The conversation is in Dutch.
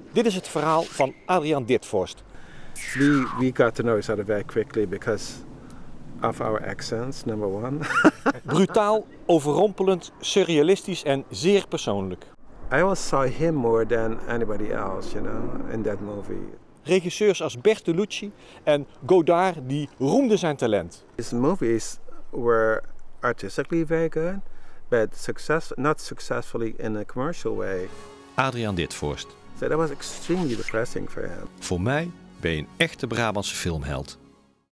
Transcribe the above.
Dit is het verhaal van Adriaan Ditvorst. We got to know each other very quickly because of our accents, number one. Brutaal, overrompelend, surrealistisch en zeer persoonlijk. I always saw him more than anybody else, you know, in that movie. Regisseurs als Bertolucci en Godard die roemden zijn talent. His movies were artistically very good, but not successfully in a commercial way. Adriaan Ditvorst. So that was extremely depressing for him. Voor mij ben je een echte Brabantse filmheld.